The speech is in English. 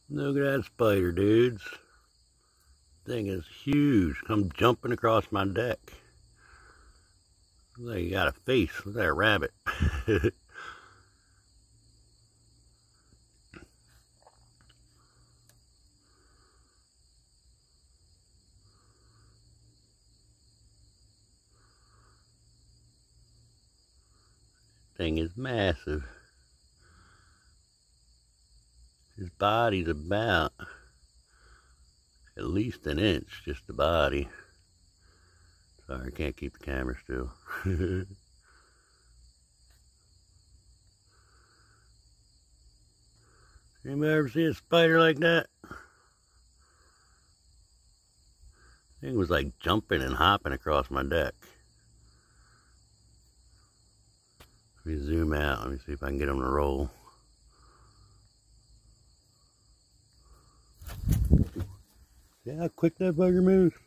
Look at that spider, dudes. Thing is huge. Come jumping across my deck. Looks like you got a face. Look at that rabbit. Thing is massive. His body's about at least an inch, just the body. Sorry, I can't keep the camera still. Anybody ever see a spider like that? Thing was like jumping and hopping across my deck. Let me zoom out. Let me see if I can get him to roll. See how quick that bugger moves?